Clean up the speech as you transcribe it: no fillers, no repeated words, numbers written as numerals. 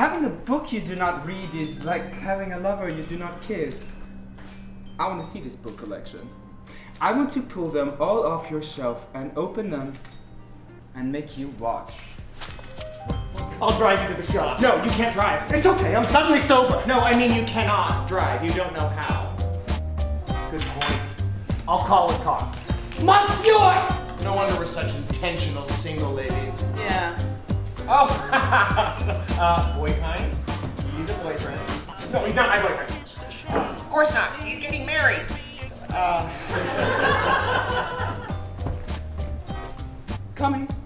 Having a book you do not read is like having a lover you do not kiss. I want to see this book collection. I want to pull them all off your shelf and open them and make you watch. I'll drive you to the shop. No, you can't drive. It's okay, I'm suddenly sober. No, I mean you cannot drive. You don't know how. Good point. I'll call a car. Monsieur! No wonder we're such intentional single ladies. Yeah. Oh, boy kind? He's a boyfriend. No, he's not my boyfriend. Of course not. He's getting married. Coming.